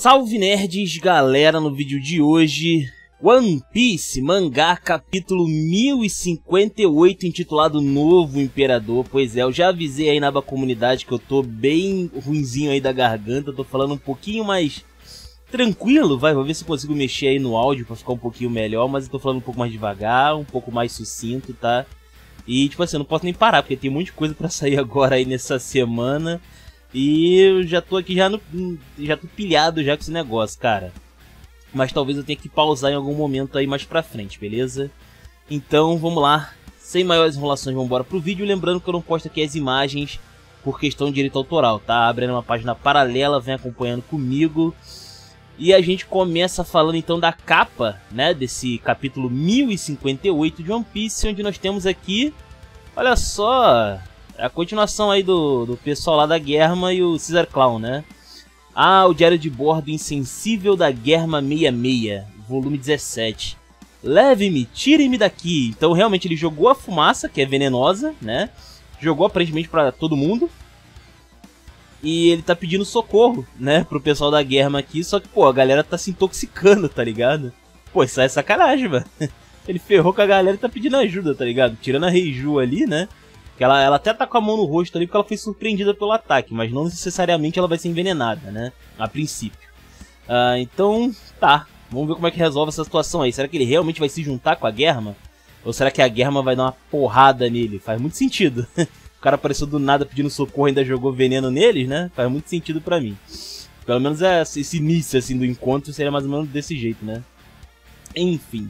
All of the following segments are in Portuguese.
Salve nerds, galera, no vídeo de hoje, One Piece, mangá capítulo 1058, intitulado Novo Imperador. Pois é, eu já avisei aí na aba comunidade que eu tô bem ruinzinho aí da garganta, tô falando um pouquinho mais tranquilo, vou ver se eu consigo mexer aí no áudio pra ficar um pouquinho melhor, mas eu tô falando um pouco mais devagar, um pouco mais sucinto, tá? E tipo assim, eu não posso nem parar, porque tem um monte de coisa pra sair agora aí nessa semana. E eu já tô aqui, já tô pilhado já com esse negócio, cara. Mas talvez eu tenha que pausar em algum momento aí mais pra frente, beleza? Então vamos lá, sem maiores enrolações, vamos embora pro vídeo. Lembrando que eu não posto aqui as imagens por questão de direito autoral, tá? Abre uma página paralela, vem acompanhando comigo. E a gente começa falando então da capa, né, desse capítulo 1058 de One Piece, onde nós temos aqui, olha só, a continuação aí do pessoal lá da Germa e o Caesar Clown, né? Ah, o diário de bordo insensível da Germa 66, volume 17. Leve-me, tire-me daqui. Então realmente ele jogou a fumaça, que é venenosa, né? Jogou aparentemente pra todo mundo. E ele tá pedindo socorro, né, pro pessoal da Germa aqui. Só que, pô, a galera tá se intoxicando, tá ligado? Pô, isso é sacanagem, mano. Ele ferrou com a galera e tá pedindo ajuda, tá ligado? Tirando a Reiju ali, né? Que ela até tá com a mão no rosto ali porque ela foi surpreendida pelo ataque, mas não necessariamente ela vai ser envenenada, né? A princípio. Então, tá. Vamos ver como é que resolve essa situação aí. Será que ele realmente vai se juntar com a Germa? Ou será que a Germa vai dar uma porrada nele? Faz muito sentido. O cara apareceu do nada pedindo socorro e ainda jogou veneno neles, né? Faz muito sentido pra mim. Pelo menos esse início assim, do encontro seria mais ou menos desse jeito, né? Enfim.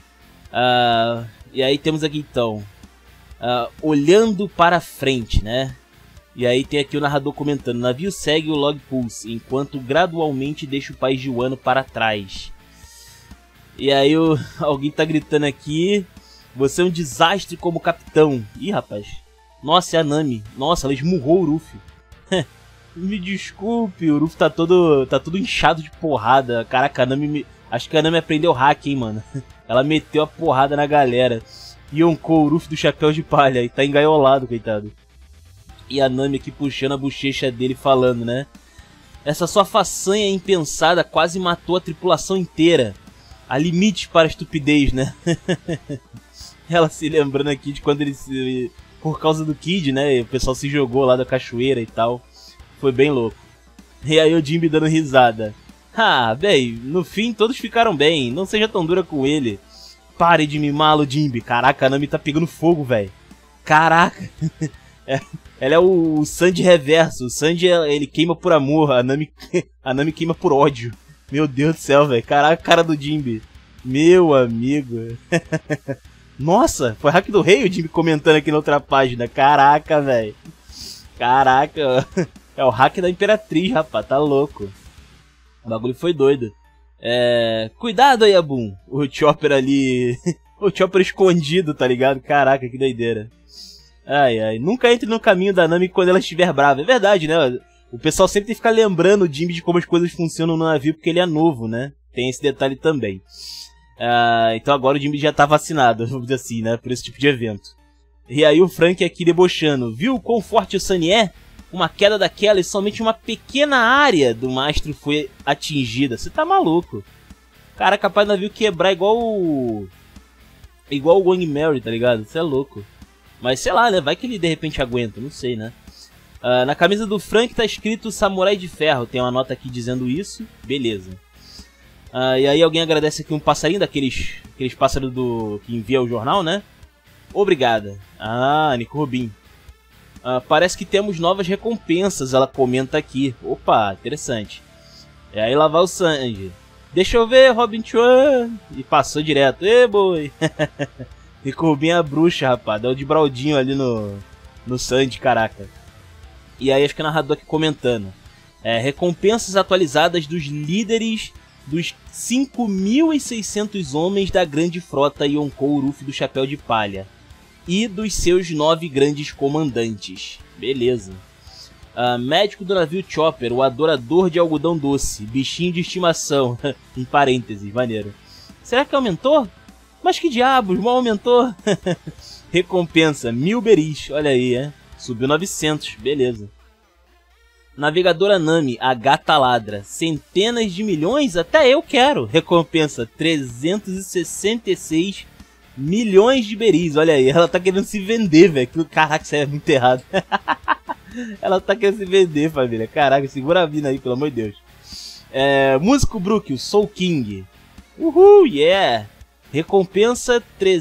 E aí temos aqui então... olhando para frente, né? E aí tem aqui o narrador comentando: o navio segue o log pulse, enquanto gradualmente deixa o país de Wano para trás. E aí alguém tá gritando aqui: você é um desastre como capitão. Ih, rapaz. Nossa, é a Nami. Nossa, ela esmurrou o Ruffy. Me desculpe, o Ruffy tá todo inchado de porrada. Caraca, a Nami... acho que a Nami aprendeu hack, hein, mano. Ela meteu a porrada na galera. Yonkou, o Ruffy do chapéu de palha, e tá engaiolado, coitado. E a Nami aqui puxando a bochecha dele falando, né? Essa sua façanha impensada quase matou a tripulação inteira. Há limites para a estupidez, né? Ela se lembrando aqui de quando ele por causa do Kid, né? O pessoal se jogou lá da cachoeira e tal. Foi bem louco. E aí o Jinbe dando risada. Ah, bem, no fim todos ficaram bem. Não seja tão dura com ele. Pare de mimá-lo, Jinbe. Caraca, a Nami tá pegando fogo, velho. Caraca. Ela é o Sanji reverso. O Sanji, ele queima por amor. A Nami queima por ódio. Meu Deus do céu, velho. Caraca, a cara do Jinbe. Meu amigo. Nossa, foi hack do rei o Jinbe comentando aqui na outra página. Caraca, velho. Caraca. É o hack da Imperatriz, rapaz. Tá louco. O bagulho foi doido. Cuidado aí, Abum. O Chopper ali... o Chopper escondido, tá ligado? Caraca, que doideira. Ai, ai. Nunca entre no caminho da Nami quando ela estiver brava. É verdade, né? O pessoal sempre tem que ficar lembrando o Jinbe de como as coisas funcionam no navio, porque ele é novo, né? Tem esse detalhe também. Então agora o Jinbe já tá vacinado, vamos dizer assim, né? Por esse tipo de evento. E aí o Frank aqui debochando. Viu quão forte o Sunny é? Uma queda daquela e somente uma pequena área do mastro foi atingida. Você tá maluco? Cara, capaz do navio quebrar igual o Going Merry, tá ligado? Você é louco. Mas sei lá, né? Vai que ele de repente aguenta, não sei, né? Na camisa do Frank tá escrito Samurai de Ferro. Tem uma nota aqui dizendo isso. Beleza. E aí alguém agradece aqui um passarinho daqueles pássaros que envia o jornal, né? Obrigada. Nico Rubin. Parece que temos novas recompensas, ela comenta aqui. Opa, interessante. E aí lá vai o Sanji. Deixa eu ver, Robin Chuan. E passou direto. Ê, boi. Nico Rubin é a bruxa, rapaz. Deu de braldinho ali no Sanji, caraca. E aí acho que o narrador aqui comentando. Recompensas atualizadas dos líderes dos 5.600 homens da grande frota Yonkou Ruffy do Chapéu de Palha. E dos seus 9 grandes comandantes. Beleza. Médico do navio Chopper, o adorador de algodão doce. Bichinho de estimação. Em parênteses, maneiro. Será que aumentou? Mas que diabos, mal aumentou. Recompensa, 1000 beris. Olha aí, Subiu 900, beleza. Navegadora Nami, a gata ladra. Centenas de milhões? Até eu quero. Recompensa 366 milhões de beris. Olha aí, ela tá querendo se vender, velho. Caraca, isso aí é muito errado. Ela tá querendo se vender, família. Caraca, segura a vida aí, pelo amor de Deus. Músico Brook, o Soul King. Uhul, yeah. Recompensa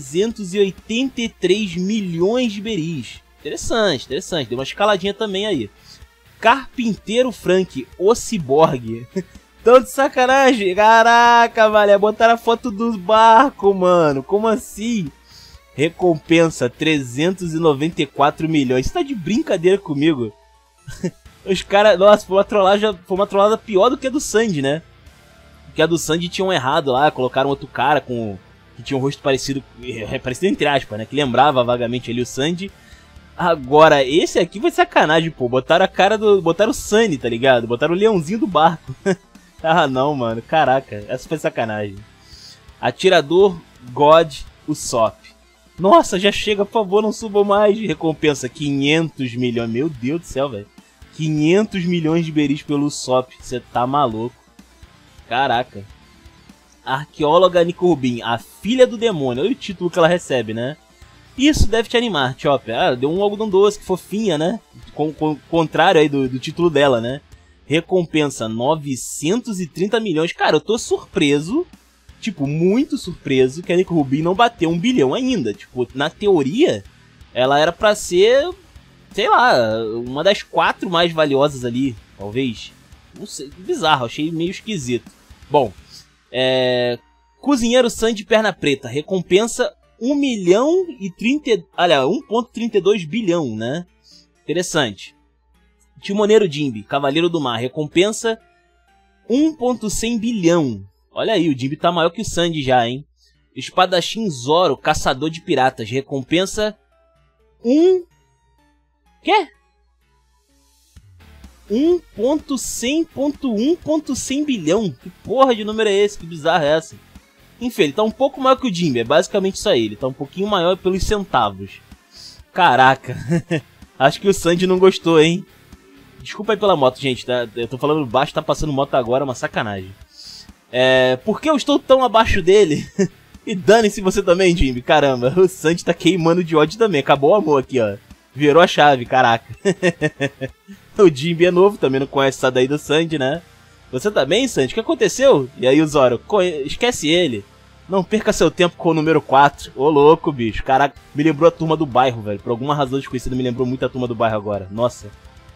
383 milhões de beris. Interessante, interessante. Deu uma escaladinha também aí. Carpinteiro Frank, o ciborgue. Tão de sacanagem. Caraca, velho. Botaram a foto dos barcos, mano. Como assim? Recompensa 394 milhões. Você tá de brincadeira comigo? Os caras... Nossa, foi uma trollada pior do que a do Sandy, né? Porque a do Sandy tinham errado lá. Colocaram outro cara com... que tinha um rosto parecido... Parecido entre aspas, né? Que lembrava vagamente ali o Sandy. Agora, esse aqui foi sacanagem, pô. Botaram a cara do... Botaram o Sunny, tá ligado? Botaram o leãozinho do barco. Ah, não, mano. Caraca. Essa foi sacanagem. Atirador God Usopp. Nossa, já chega, por favor, não subam mais. Recompensa 500 milhões. Meu Deus do céu, velho. 500 milhões de beris pelo Usopp. Você tá maluco. Caraca. Arqueóloga Nico Rubin, a filha do demônio. Olha o título que ela recebe, né? Isso deve te animar, Chopper. Ah, deu um algodão doce, que fofinha, né? Contrário aí do título dela, né? Recompensa 930 milhões. Cara, eu tô surpreso. Tipo, muito surpreso que a Nico Rubin não bateu 1 bilhão ainda. Tipo, na teoria, ela era pra ser, sei lá, uma das 4 mais valiosas ali, talvez. Não sei, bizarro, achei meio esquisito. Bom, Cozinheiro Sandy Perna Preta, recompensa 1,32 bilhão, né? Interessante. Timoneiro Jimby, Cavaleiro do Mar, recompensa 1,100 bilhão. Olha aí, o Jimby tá maior que o Sandy já, hein? Espadachim Zoro, Caçador de Piratas, recompensa 1,100 bilhão. Que porra de número é esse? Que bizarro é essa? Enfim, ele tá um pouco maior que o Jimby, é basicamente isso aí. Ele tá um pouquinho maior pelos centavos. Caraca. Acho que o Sandy não gostou, hein? Desculpa aí pela moto, gente. Tá? Eu tô falando baixo, tá passando moto agora, uma sacanagem. Por que eu estou tão abaixo dele? E dane-se você também, Jimby. Caramba, o Sandy tá queimando de ódio também. Acabou o amor aqui, ó. Virou a chave, caraca. O Jimby é novo, também não conhece essa daí do Sandy, né? Você também, Sandy? O que aconteceu? E aí o Zoro, esquece ele. Não perca seu tempo com o número 4. Ô louco, bicho. Caraca, me lembrou a Turma do Bairro, velho. Por alguma razão desconhecida, me lembrou muito a Turma do Bairro agora. Nossa.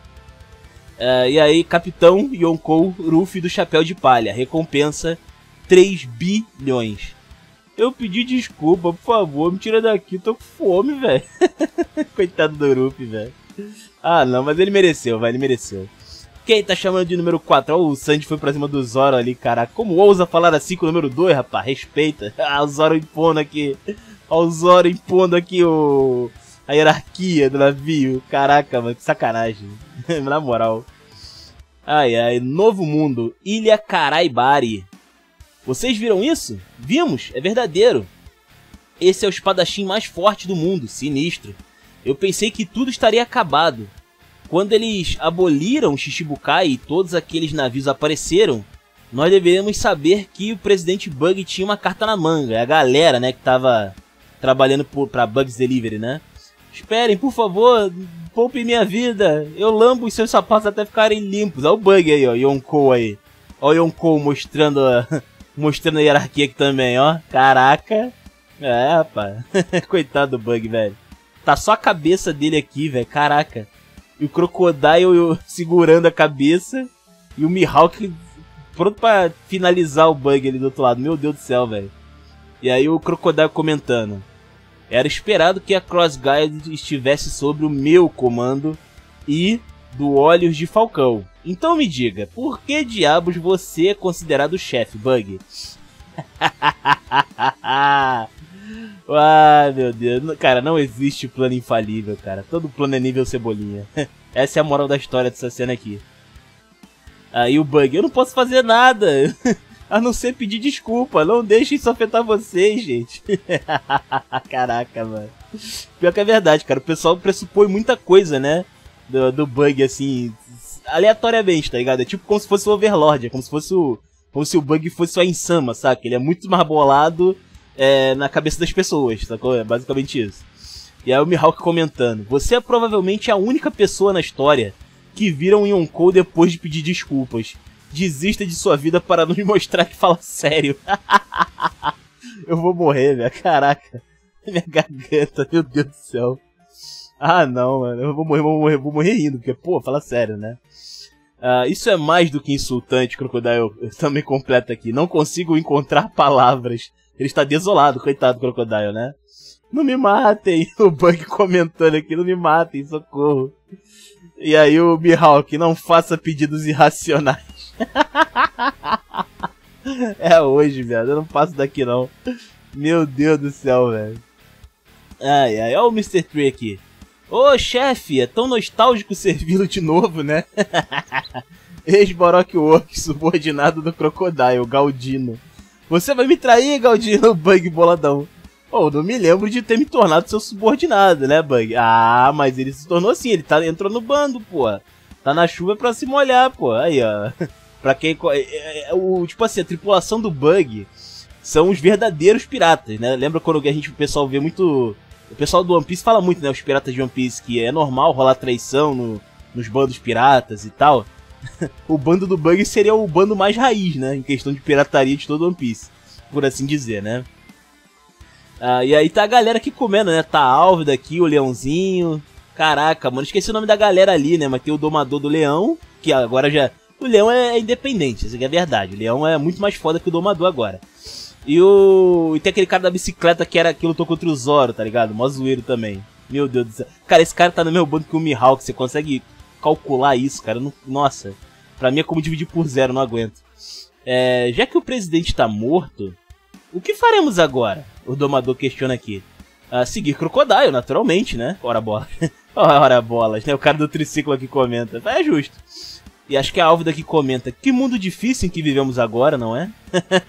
E aí, Capitão Yonkou Ruffy do Chapéu de Palha. Recompensa 3 bilhões. Eu pedi desculpa, por favor, me tira daqui, tô com fome, velho. Coitado do Ruffy, velho. Ah, não, mas ele mereceu, velho, ele mereceu. Quem tá chamando de número 4? Ó, o Sandy foi pra cima do Zoro ali, caraca. Como ousa falar assim com o número 2, rapaz? Respeita. Ah, o Zoro impondo aqui. Ó, o Zoro impondo aqui a hierarquia do navio. Caraca, mano, que sacanagem. Na moral. Ai, ai, Novo Mundo, Ilha Karaibari. Vocês viram isso? Vimos, é verdadeiro. Esse é o espadachim mais forte do mundo, sinistro. Eu pensei que tudo estaria acabado. Quando eles aboliram o Shichibukai e todos aqueles navios apareceram, nós deveríamos saber que o presidente Bug tinha uma carta na manga. É a galera, né, que tava trabalhando pra Bugs Delivery, né? Esperem, por favor, poupe minha vida. Eu lambo os seus sapatos até ficarem limpos. Olha o Bug aí, ó, Yonkou aí. Olha o Yonkou mostrando a hierarquia aqui também, ó. Caraca. Rapaz. Coitado do Bug, velho. Tá só a cabeça dele aqui, velho. Caraca. E o Crocodile segurando a cabeça. E o Mihawk pronto pra finalizar o Bug ali do outro lado. Meu Deus do céu, velho. E aí o Crocodile comentando. Era esperado que a Cross Guide estivesse sobre o meu comando e do Olhos de Falcão. Então me diga, por que diabos você é considerado o chefe, Bug? Ah, meu Deus. Cara, não existe plano infalível, cara. Todo plano é nível Cebolinha. Essa é a moral da história dessa cena aqui. Aí o Bug, eu não posso fazer nada. A não ser pedir desculpa. Não deixem isso afetar vocês, gente. Caraca, mano. Pior que é verdade, cara. O pessoal pressupõe muita coisa, né? Do Bug, assim. aleatoriamente, tá ligado? É tipo como se fosse o Overlord, é como se o Bug fosse o Insama, saca? Ele é muito mais bolado na cabeça das pessoas, sacou? É basicamente isso. E aí o Mihawk comentando: você é provavelmente a única pessoa na história que vira um Yonkou depois de pedir desculpas. Desista de sua vida para não me mostrar que fala sério. Eu vou morrer, velho. Caraca. Minha garganta, meu Deus do céu. Ah, não, mano. Eu vou morrer rindo, porque, pô, fala sério, né? Isso é mais do que insultante, Crocodile. Eu também completo aqui. Não consigo encontrar palavras. Ele está desolado, coitado do Crocodile, né? Não me matem. O Bug comentando aqui, não me matem, socorro. E aí o Mihawk: não faça pedidos irracionais. É hoje, velho. Eu não passo daqui, não. Meu Deus do céu, velho. Ai, ai. Olha o Mr. Tree aqui. Ô, chefe, é tão nostálgico servi-lo de novo, né? Ex-Baroque Works, subordinado do Crocodile, Galdino. Você vai me trair, Galdino? Bug boladão. Pô, não me lembro de ter me tornado seu subordinado, né, Bug? Ah, mas ele se tornou assim, ele entrou no bando, pô. Tá na chuva pra se molhar, pô. Aí, ó. Pra quem... tipo assim, a tripulação do Bug são os verdadeiros piratas, né? Lembra quando o pessoal vê muito... O pessoal do One Piece fala muito, né? Os piratas de One Piece, que é normal rolar traição nos bandos piratas e tal. O bando do Bug seria o bando mais raiz, né? Em questão de pirataria de todo One Piece, por assim dizer, né? E aí tá a galera aqui comendo, né? Tá a Álvida aqui, o Leãozinho. Caraca, mano, esqueci o nome da galera ali, né? Mas tem o domador do leão, que agora já... O leão é independente, isso aqui é verdade. O leão é muito mais foda que o domador agora. E tem aquele cara da bicicleta que lutou contra o Zoro, tá ligado? Mó zoeiro também. Meu Deus do céu. Cara, esse cara tá no meu bando com o Mihawk. Você consegue calcular isso, cara? Nossa. Pra mim é como dividir por 0, não aguento. Já que o presidente tá morto, o que faremos agora? O domador questiona aqui. Seguir Crocodile, naturalmente, né? Ora bola. Ora bolas, né? O cara do triciclo aqui comenta. É justo. E acho que a Álvida aqui comenta: que mundo difícil em que vivemos agora, não é?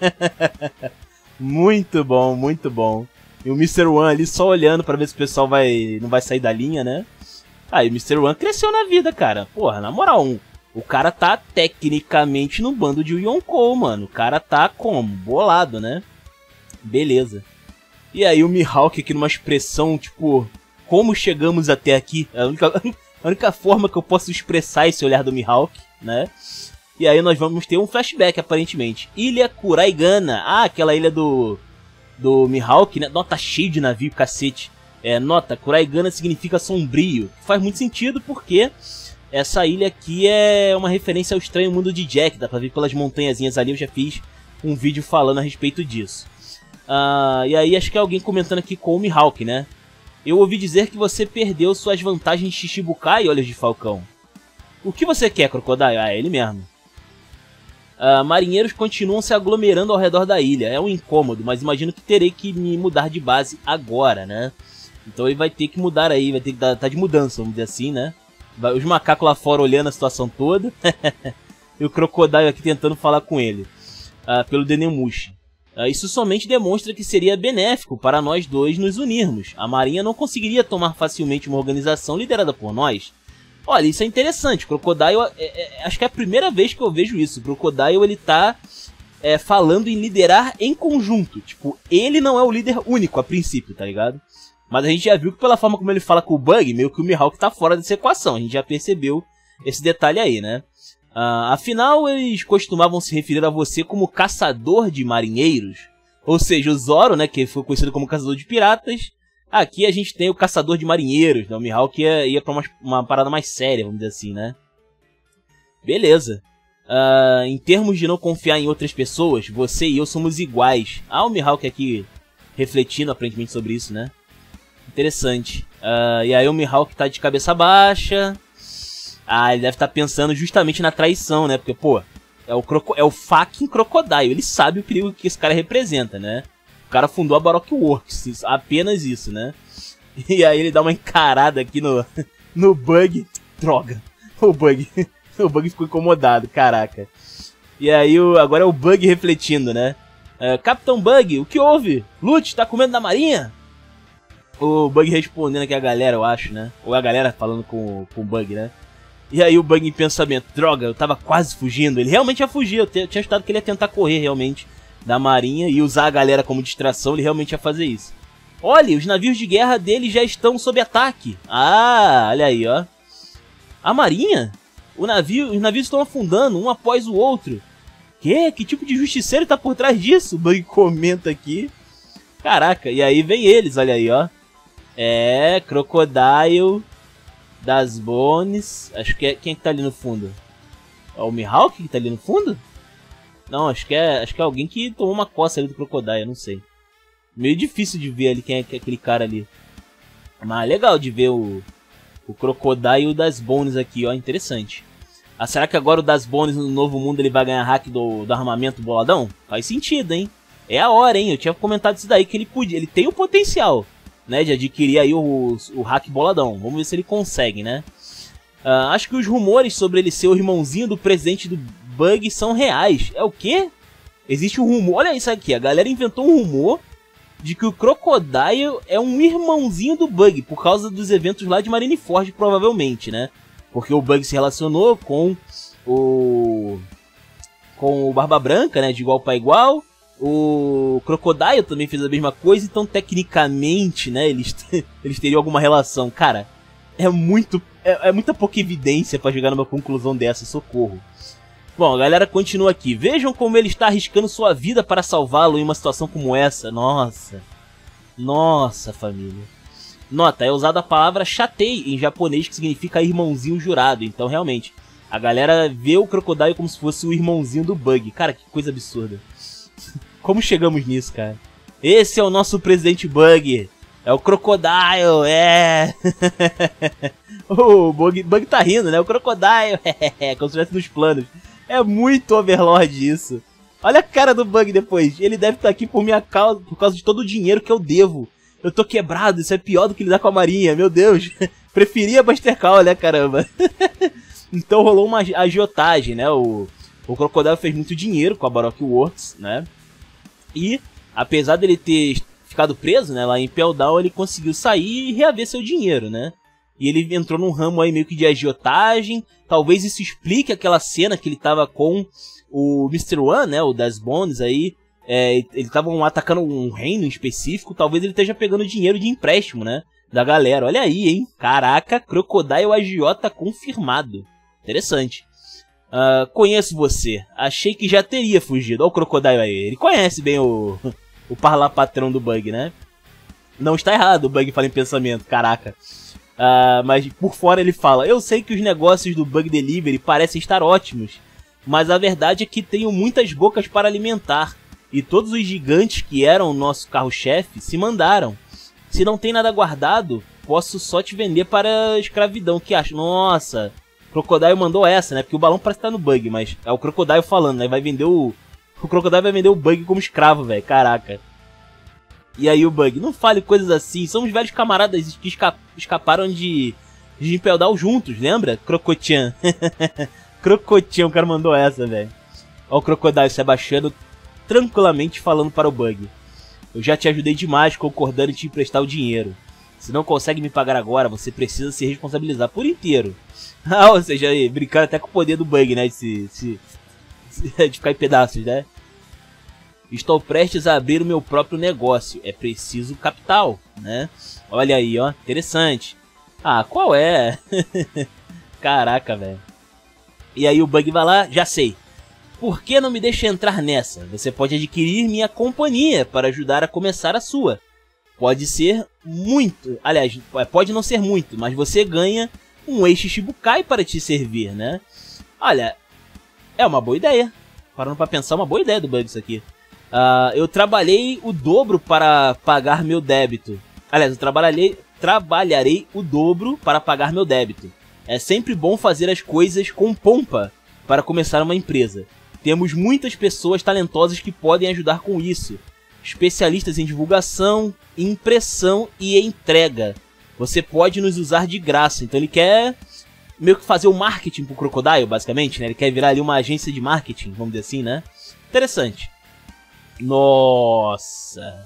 Muito bom, muito bom. E o Mr. One ali só olhando pra ver se o pessoal não vai sair da linha, né? E o Mr. One cresceu na vida, cara. Porra, na moral, o cara tá tecnicamente no bando de Yonkou, mano. O cara tá como? Bolado, né? Beleza. E aí o Mihawk aqui numa expressão, tipo... Como chegamos até aqui? A única forma que eu posso expressar esse olhar do Mihawk, né? E aí nós vamos ter um flashback, aparentemente. Ilha Kuraigana. Aquela ilha do Mihawk, né? Nota, cheio de navio, cacete. Nota, Kuraigana significa sombrio. Faz muito sentido porque essa ilha aqui é uma referência ao estranho mundo de Jack. Dá pra ver pelas montanhazinhas ali, eu já fiz um vídeo falando a respeito disso. E aí acho que é alguém comentando aqui com o Mihawk, né? Eu ouvi dizer que você perdeu suas vantagens de Shichibukai e Olhos de Falcão. O que você quer, Crocodile? É ele mesmo. Marinheiros continuam se aglomerando ao redor da ilha. É um incômodo, mas imagino que terei que me mudar de base agora, né? Então ele vai ter que mudar aí, vai ter que tá de mudança, vamos dizer assim, né? Os macacos lá fora olhando a situação toda. E o Crocodile aqui tentando falar com ele. Pelo Denemushi. Isso somente demonstra que seria benéfico para nós dois nos unirmos. A Marinha não conseguiria tomar facilmente uma organização liderada por nós. Olha, isso é interessante. O Crocodile, acho que é a primeira vez que eu vejo isso. O Crocodile, ele tá falando em liderar em conjunto. Tipo, ele não é o líder único a princípio, tá ligado? Mas a gente já viu que pela forma como ele fala com o Bug, meio que o Mihawk tá fora dessa equação. A gente já percebeu esse detalhe aí, né? Afinal, eles costumavam se referir a você como caçador de marinheiros. Ou seja, o Zoro, né, que foi conhecido como caçador de piratas. Aqui a gente tem o caçador de marinheiros, né? O Mihawk ia pra uma parada mais séria, vamos dizer assim, né? Beleza. Em termos de não confiar em outras pessoas, você e eu somos iguais. O Mihawk aqui refletindo aparentemente sobre isso, né? Interessante. E aí o Mihawk tá de cabeça baixa. Ele deve estar pensando justamente na traição, né? Porque, pô, é o fucking Crocodile. Ele sabe o perigo que esse cara representa, né? O cara fundou a Baroque Works, apenas isso, né? E aí ele dá uma encarada aqui no Bug. Droga, o Bug ficou incomodado, caraca. E aí agora é o Bug refletindo, né? Capitão Bug, o que houve? Lute, tá com medo da marinha? O Bug respondendo aqui a galera, eu acho, né? Ou a galera falando com o Bug, né? E aí o Bug em pensamento, droga, eu tava quase fugindo. Ele realmente ia fugir, eu tinha achado que ele ia tentar correr realmente da marinha e usar a galera como distração, ele realmente ia fazer isso. Olha, os navios de guerra dele já estão sob ataque. Ah, olha aí, ó. A marinha? Os navios estão afundando, um após o outro. Que tipo de justiceiro tá por trás disso? O Bug comenta aqui. Caraca, e aí vem eles, olha aí, ó. É, Crocodile, Das Bones. Acho que é. Quem é que tá ali no fundo? É o Mihawk que tá ali no fundo? Não, acho que é alguém que tomou uma coça ali do Crocodile, não sei. Meio difícil de ver ali quem é aquele cara ali. Mas legal de ver o Crocodile e o Das Bones aqui, ó. Interessante. Ah, será que agora o Das Bones no Novo Mundo ele vai ganhar hack do armamento boladão? Faz sentido, hein? É a hora, hein? Eu tinha comentado isso daí, que ele tem o potencial, né, de adquirir aí o hack boladão. Vamos ver se ele consegue, né? Acho que os rumores sobre ele ser o irmãozinho do presidente do Bug são reais. É o quê? Existe um rumor, olha isso aqui, a galera inventou um rumor de que o Crocodile é um irmãozinho do Bug, por causa dos eventos lá de Marineford, provavelmente, né? Porque o Bug se relacionou com o Barba Branca, né, de igual para igual. O Crocodile também fez a mesma coisa, então tecnicamente, né, eles teriam alguma relação. Cara, é muita pouca evidência pra chegar numa conclusão dessa, socorro. Bom, a galera continua aqui. Vejam como ele está arriscando sua vida para salvá-lo em uma situação como essa. Nossa. Nossa, família. Nota, é usada a palavra Shatei em japonês, que significa irmãozinho jurado. Então, realmente, a galera vê o Crocodile como se fosse o irmãozinho do Bug. Cara, que coisa absurda. Como chegamos nisso, cara? Esse é o nosso presidente Bug. É o Crocodile, é. O Bug tá rindo, né? O Crocodile, como se estivesse nos planos. É muito Overlord isso. Olha a cara do Bug depois. Ele deve estar aqui por minha causa, por causa de todo o dinheiro que eu devo. Eu tô quebrado, isso é pior do que lidar com a marinha, meu Deus. Preferia Buster Call, né, caramba. Então rolou uma agiotagem, né? O Crocodile fez muito dinheiro com a Baroque Works, né? E, apesar dele ter ficado preso, né, lá em Impel Down, ele conseguiu sair e reaver seu dinheiro, né? E ele entrou num ramo aí meio que de agiotagem. Talvez isso explique aquela cena que ele tava com o Mr. One, né, o Das Bones aí. Eles estavam atacando um reino específico. Talvez ele esteja pegando dinheiro de empréstimo, né, da galera. Olha aí, hein? Caraca, Crocodile agiota confirmado. Interessante. Conheço você. Achei que já teria fugido. Olha o Crocodile aí. Ele conhece bem o parlapatrão do Bug, né? Não está errado, o Bug fala em pensamento. Caraca. Mas por fora ele fala: eu sei que os negócios do Bug Delivery parecem estar ótimos, mas a verdade é que tenho muitas bocas para alimentar. E todos os gigantes que eram o nosso carro-chefe se mandaram. Se não tem nada guardado, posso só te vender para a escravidão. Que acha? Nossa, o Crocodile mandou essa, né? Porque o balão parece estar no Bug, mas é o Crocodile falando, né? Vai vender o Crocodile vai vender o Bug como escravo, velho. Caraca. E aí o Bug, não fale coisas assim. Somos velhos camaradas que escaparam de Impel Down juntos, lembra? Crocotian. Crocotian, o cara mandou essa, velho. Ó o Crocodile se abaixando, tranquilamente falando para o Bug: eu já te ajudei demais concordando em te emprestar o dinheiro. Se não consegue me pagar agora, você precisa se responsabilizar por inteiro. Ou seja, brincando até com o poder do Bug, né? De ficar em pedaços, né? Estou prestes a abrir o meu próprio negócio. É preciso capital, né? Olha aí, ó. Interessante. Qual é? Caraca, velho. E aí o Bug vai lá, já sei. Por que não me deixa entrar nessa? Você pode adquirir minha companhia para ajudar a começar a sua. Pode ser muito. Aliás, pode não ser muito, mas você ganha um ex-Shichibukai para te servir, né? Olha, é uma boa ideia. Parando pra pensar, uma boa ideia do Bug isso aqui. Eu trabalhei o dobro para pagar meu débito. Aliás, eu trabalharei o dobro para pagar meu débito. É sempre bom fazer as coisas com pompa para começar uma empresa. Temos muitas pessoas talentosas que podem ajudar com isso. Especialistas em divulgação, impressão e entrega. Você pode nos usar de graça. Então ele quer meio que fazer o marketing pro Crocodile, basicamente, né? Ele quer virar ali uma agência de marketing, vamos dizer assim, né? Interessante. Nossa.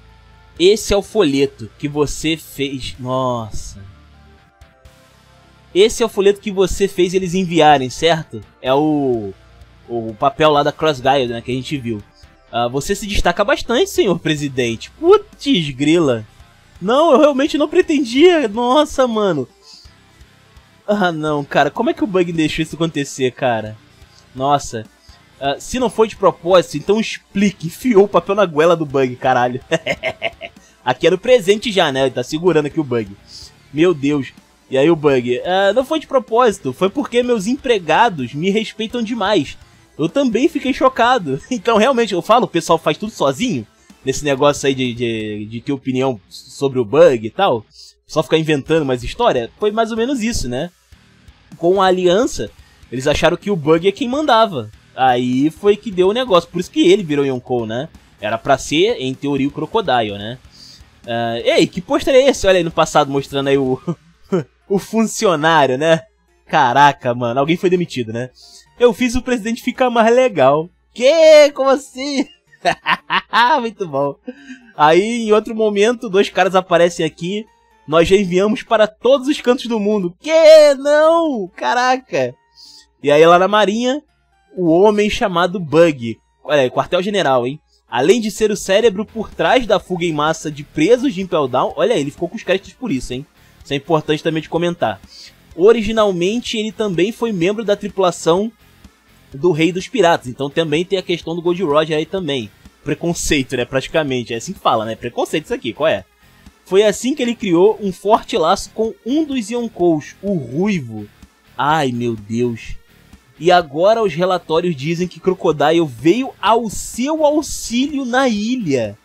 Esse é o folheto que você fez. Nossa. esse é o folheto que você fez eles enviarem, certo? É o papel lá da Crossguide, né, que a gente viu. Você se destaca bastante, senhor presidente. Putz, grila. Não, eu realmente não pretendia. Nossa, mano. Ah, não, cara. Como é que o Bug deixou isso acontecer, cara? Nossa. Se não foi de propósito, então explique. Enfiou o papel na goela do Bug, caralho. Aqui era o presente já, né? Ele tá segurando aqui o Bug. Meu Deus. E aí o Bug, não foi de propósito, foi porque meus empregados me respeitam demais. Eu também fiquei chocado. Então realmente, eu falo, o pessoal faz tudo sozinho. Nesse negócio aí de ter opinião sobre o Bug e tal. Só ficar inventando mais história. Foi mais ou menos isso, né? Com a aliança, eles acharam que o Bug é quem mandava. Aí foi que deu o negócio. Por isso que ele virou Yonkou, né? Era pra ser, em teoria, o Crocodile, né? Ei, que pôster é esse? Olha aí no passado mostrando aí o... o funcionário, né? Caraca, mano. Alguém foi demitido, né? Eu fiz o presidente ficar mais legal. Que? Como assim? Muito bom. Aí, em outro momento, dois caras aparecem aqui. Nós já enviamos para todos os cantos do mundo. Que? Não! Caraca! E aí, lá na marinha, o homem chamado Bug. Olha, quartel-general, hein? Além de ser o cérebro por trás da fuga em massa de presos de Impel Down. Olha aí, ele ficou com os créditos por isso, hein? Isso é importante também de comentar. Originalmente, ele também foi membro da tripulação do Rei dos Piratas. Então também tem a questão do Gold Roger aí também. Preconceito, né? Praticamente. É assim que fala, né? Preconceito isso aqui, qual é? Foi assim que ele criou um forte laço com um dos Yonkous, o Ruivo. Ai, meu Deus. E agora os relatórios dizem que Crocodile veio ao seu auxílio na ilha.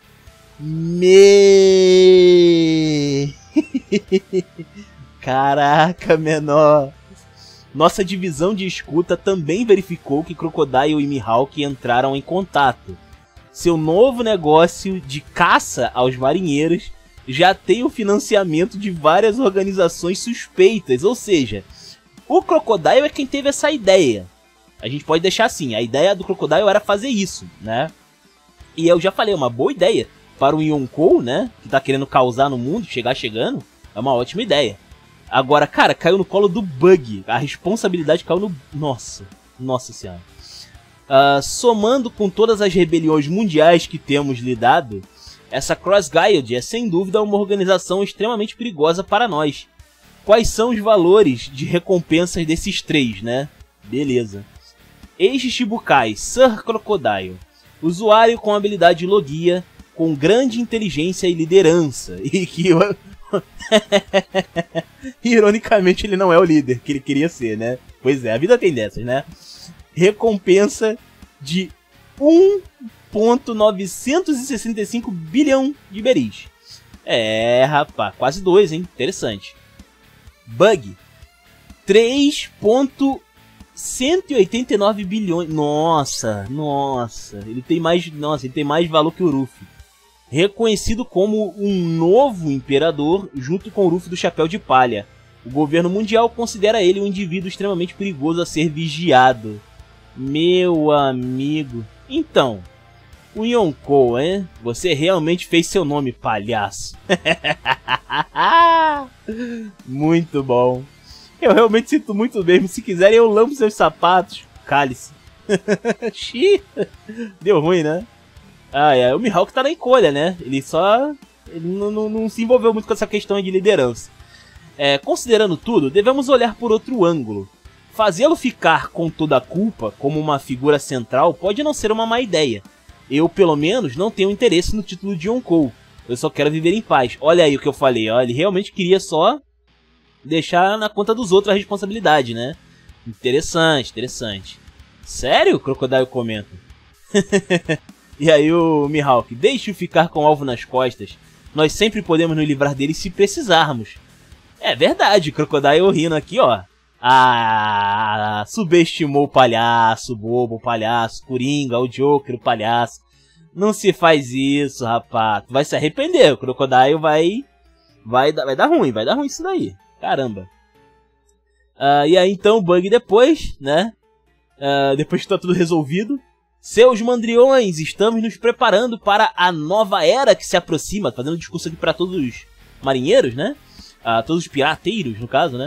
Caraca, menor. Nossa divisão de escuta também verificou que Crocodile e Mihawk entraram em contato. Seu novo negócio de caça aos marinheiros já tem o financiamento de várias organizações suspeitas, ou seja, o Crocodile é quem teve essa ideia. A gente pode deixar assim, a ideia do Crocodile era fazer isso, né? E eu já falei, uma boa ideia para um Yonkou, né, que tá querendo causar no mundo, chegando, é uma ótima ideia. Agora, cara, caiu no colo do Bug. A responsabilidade caiu no... Nossa senhora. Somando com todas as rebeliões mundiais que temos lidado, essa Crossguide é sem dúvida uma organização extremamente perigosa para nós. Quais são os valores de recompensas desses três, né? Beleza. Ex-Shichibukai, Sir Crocodile. Usuário com habilidade Logia, com grande inteligência e liderança. E que... ironicamente ele não é o líder que ele queria ser, né? Pois é, a vida tem dessas, né? Recompensa de 1,965 bilhão de beris. É, rapaz, quase 2, hein? Interessante. Bug, 3,189 bilhões. Nossa, ele tem mais valor que o Ruffy. Reconhecido como um novo imperador junto com o Ruffy do Chapéu de Palha. O governo mundial considera ele um indivíduo extremamente perigoso a ser vigiado. Meu amigo. Então, o Yonkou, hein? Você realmente fez seu nome, palhaço. Muito bom. Eu realmente sinto muito bem. Se quiserem eu lambo seus sapatos. Cale-se. Deu ruim, né? O Mihawk tá na encolha, né? Ele não se envolveu muito com essa questão de liderança. Considerando tudo, devemos olhar por outro ângulo. Fazê-lo ficar com toda a culpa como uma figura central pode não ser uma má ideia. Eu, pelo menos, não tenho interesse no título de Yonkou. Eu só quero viver em paz. Olha aí o que eu falei, ó. Ele realmente queria só deixar na conta dos outros a responsabilidade, né? Interessante. Sério? O Crocodile comenta. E aí o Mihawk, deixe-o ficar com o alvo nas costas. Nós sempre podemos nos livrar dele se precisarmos. É verdade, Crocodile rindo aqui, ó. Subestimou o palhaço, bobo, o palhaço, Coringa, o Joker, o palhaço. Não se faz isso, rapaz. Tu vai se arrepender, o Crocodile vai dar ruim isso daí. Caramba. E aí então o Bug depois, né? Depois que tá tudo resolvido. Seus mandriões, estamos nos preparando para a nova era que se aproxima. Fazendo um discurso aqui para todos os marinheiros, né? Todos os pirateiros, no caso, né?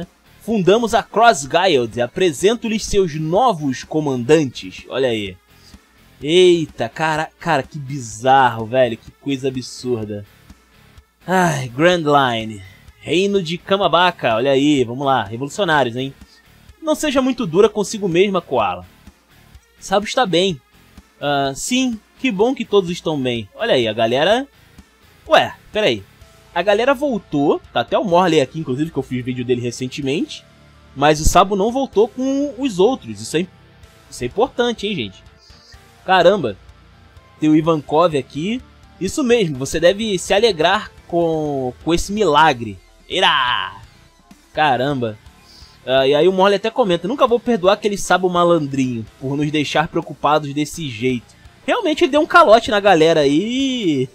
Fundamos a Cross Guild. Apresento-lhes seus novos comandantes. Olha aí. Eita, cara, que bizarro, velho. Que coisa absurda. Ai, Grand Line. Reino de Kamabaka. Olha aí, vamos lá. Revolucionários, hein? Não seja muito dura consigo mesma, Koala. Sabo está bem. Sim, que bom que todos estão bem. Olha aí, a galera... Ué, peraí. A galera voltou. Tá até o Morley aqui, inclusive, que eu fiz vídeo dele recentemente. Mas o Sabo não voltou com os outros. Isso é importante, hein, gente? Caramba. Tem o Ivankov aqui. Isso mesmo, você deve se alegrar com esse milagre. Irá! Caramba. E aí o Morley até comenta: nunca vou perdoar aquele Sabo malandrinho por nos deixar preocupados desse jeito. Realmente ele deu um calote na galera aí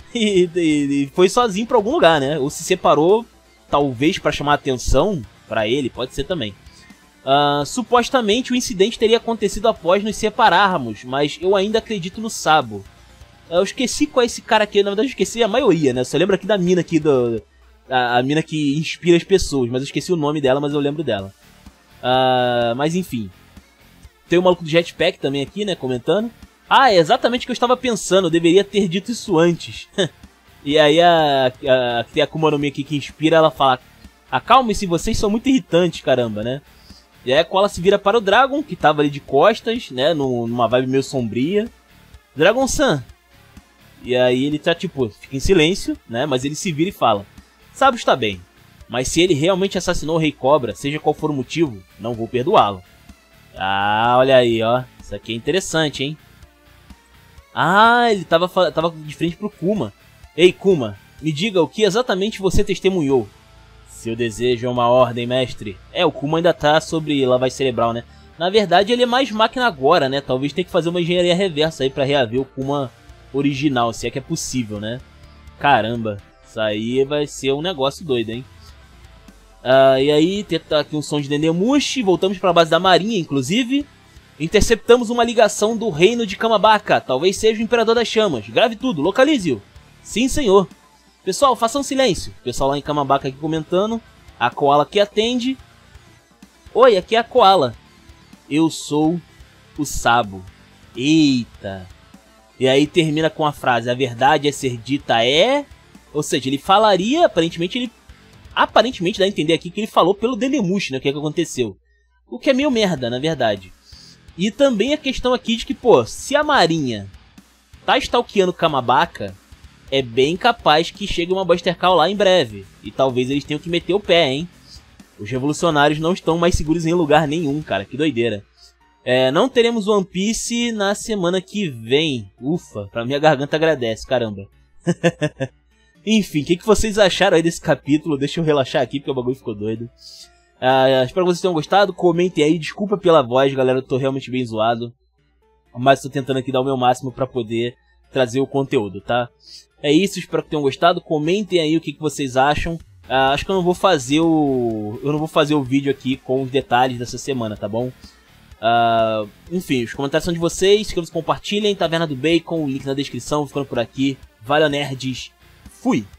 e foi sozinho pra algum lugar, né? Ou se separou, talvez pra chamar atenção pra ele, pode ser também. Supostamente o incidente teria acontecido após nos separarmos, mas eu ainda acredito no Sabo. Eu esqueci qual é esse cara aqui, na verdade eu esqueci a maioria, né? Só lembro aqui da mina aqui, a mina que inspira as pessoas, mas eu esqueci o nome dela, mas eu lembro dela. Mas enfim. Tem o maluco do Jetpack também aqui, né, comentando. É exatamente o que eu estava pensando, eu deveria ter dito isso antes. E aí tem a Akuma no Mi aqui que inspira, ela fala: acalme-se, vocês são muito irritantes, caramba, né? E aí a Koala se vira para o Dragon, que tava ali de costas, né, numa vibe meio sombria. Dragon-san. E aí ele tá tipo, fica em silêncio, né, mas ele se vira e fala: Sabo está bem, mas se ele realmente assassinou o Rei Cobra, seja qual for o motivo, não vou perdoá-lo. Olha aí, ó. Isso aqui é interessante, hein? Ele tava de frente pro Kuma. Ei, Kuma, me diga o que exatamente você testemunhou. Seu desejo é uma ordem, mestre. O Kuma ainda tá sobre lavagem cerebral, né? Na verdade, ele é mais máquina agora, né? Talvez tenha que fazer uma engenharia reversa aí pra reaver o Kuma original, se é que é possível, né? Caramba, isso aí vai ser um negócio doido, hein? E aí, tá aqui um som de Dendemushi. Voltamos pra base da marinha, inclusive. Interceptamos uma ligação do reino de Kamabaka. Talvez seja o Imperador das Chamas. Grave tudo, localize-o. Sim, senhor. Pessoal, façam silêncio. O pessoal lá em Kamabaka aqui comentando. A Koala que atende. Oi, aqui é a Koala. Eu sou o Sabo. Eita. E aí termina com a frase: a verdade é ser dita Ou seja, ele falaria, aparentemente dá a entender aqui que ele falou pelo Dendemushi, né? O que é que aconteceu. O que é meio merda, na verdade. E também a questão aqui de que, pô, se a marinha tá stalkeando Kamabaka, é bem capaz que chegue uma Buster Call lá em breve. E talvez eles tenham que meter o pé, hein? Os revolucionários não estão mais seguros em lugar nenhum, cara. Que doideira. Não teremos One Piece na semana que vem. Ufa, pra minha garganta agradece, caramba. Enfim, o que vocês acharam aí desse capítulo? Deixa eu relaxar aqui porque o bagulho ficou doido. Espero que vocês tenham gostado. Comentem aí. Desculpa pela voz, galera. Eu tô realmente bem zoado. Mas tô tentando aqui dar o meu máximo pra poder trazer o conteúdo, tá? É isso, espero que tenham gostado. Comentem aí o que vocês acham. Acho que eu não vou fazer o vídeo aqui com os detalhes dessa semana, tá bom? Enfim, os comentários são de vocês. Inscrevam-se, compartilhem. Taverna do Bacon, link na descrição. Ficando por aqui. Valeu, nerds. Fui!